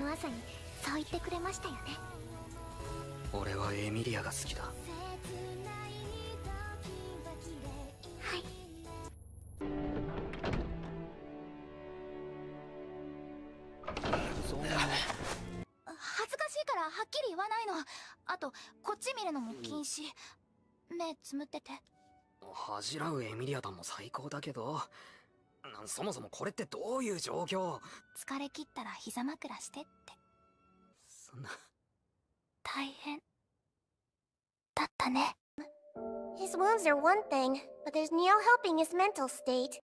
の朝にそう言ってくれましたよね。 俺はエミリアが好きだ。はい。 恥ずかしいからはっきり言わないの。あとこっち見るのも禁止。目つむってて。 恥じらうエミリア団も最高だけど、そもそもこれってどういう状況？ 疲れ切ったら膝枕してって。 そんな。 大変だったね。 His wounds are one thing, but there's no helping his mental state.